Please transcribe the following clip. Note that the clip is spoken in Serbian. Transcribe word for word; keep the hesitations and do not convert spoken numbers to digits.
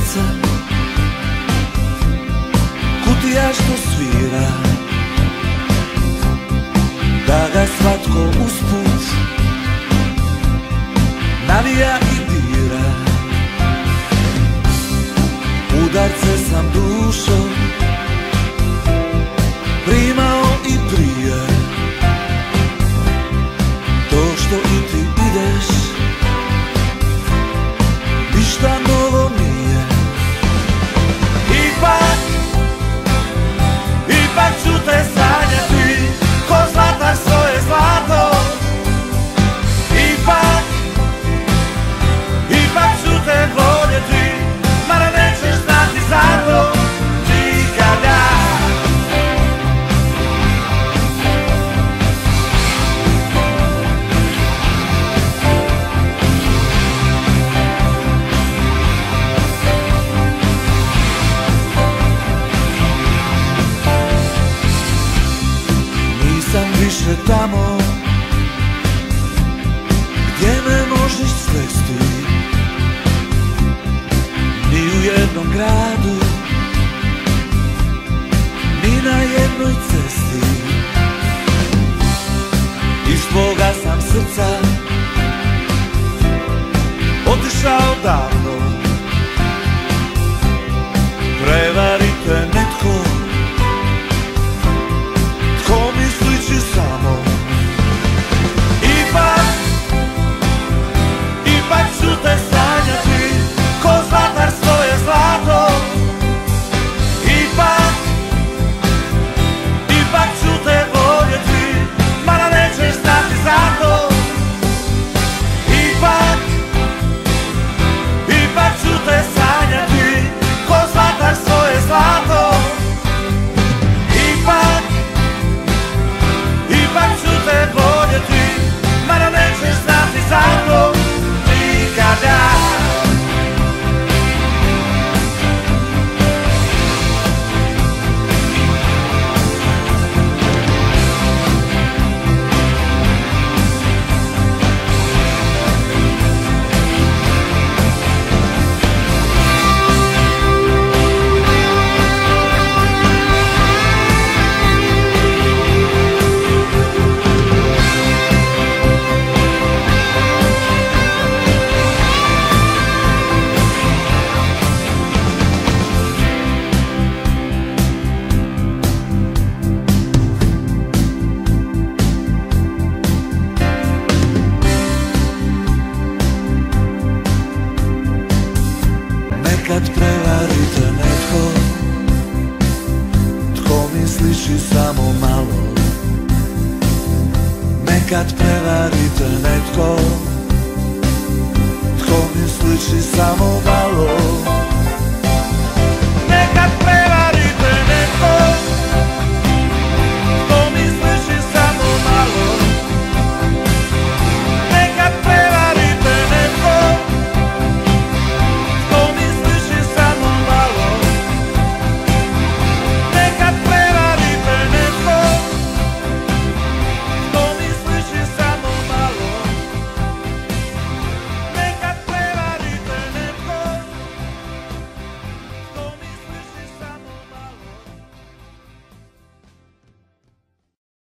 srca, kutija što svira, da ga svatko usput navija i dira. Udarce sam dušom primao i prije, to što i ti ideš ništa novo nije. Ipak, ipak ću te sanjati ko zlatar svoje zlato. Ipak, ipak ću te voljeti, mada nećeš znati za to nikada. Nisam više tamo gdje me možeš svesti, ni u jednom gradu, ni na jednoj cesti. Iz tvoga sam srca otišao davno. Prevari te netko tko mi sliči samo. Ipak, ipak ću te sanjati ko zlatar svoje zlato. Ipak, ipak ću te voljeti, mada nećeš znati za to. Ipak, ipak ću te sanjati ko zlatar svoje zlato. Ipak, ipak ću te voljeti, mada nećeš znati za to nikada. Nekad prevarite netko tko mi sliči samo malo. Nekad prevarite netko tko mi sliči samo malo.